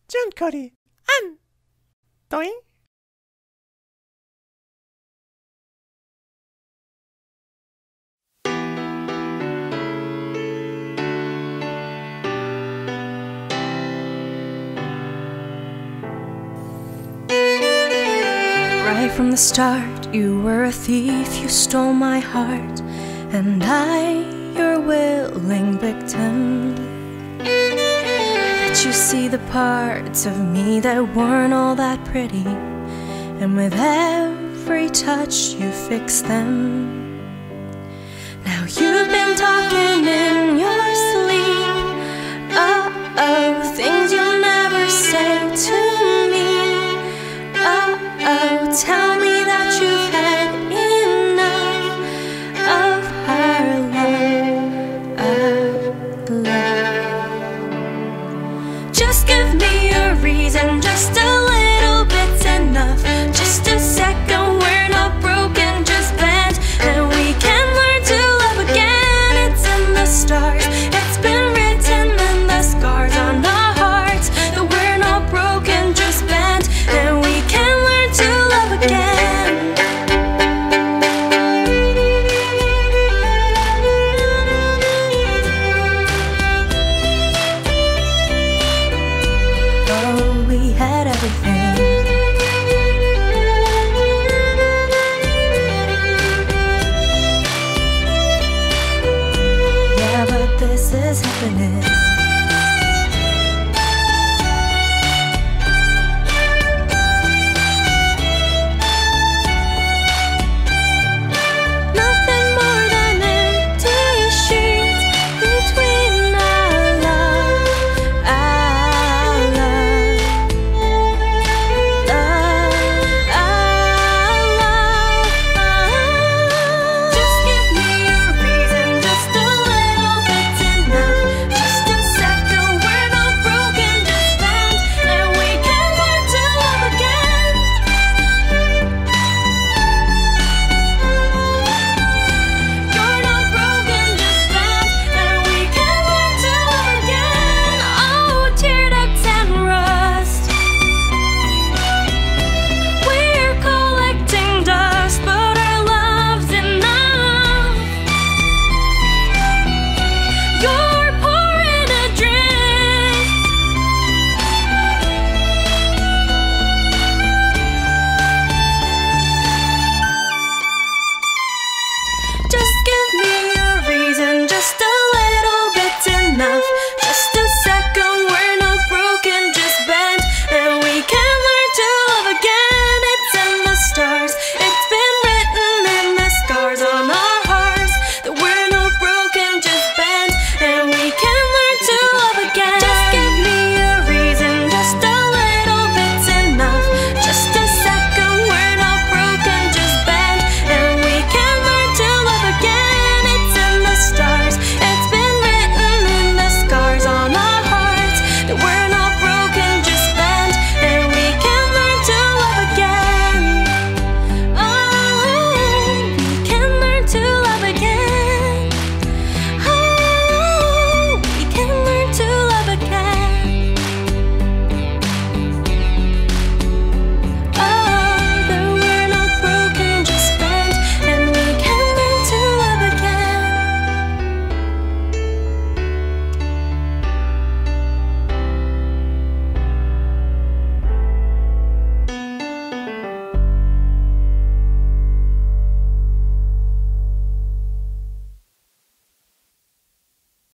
John Cody, and Doing. Right from the start, you were a thief, you stole my heart, and I, your willing victim. I let you see the parts of me that weren't all that pretty, and with every touch you fixed them. Now you've been talking in your sleep, oh, things you'll never say to me. Oh, tell me that you've had enough of her love. Just give me a reason, just a little bit's enough. Just a second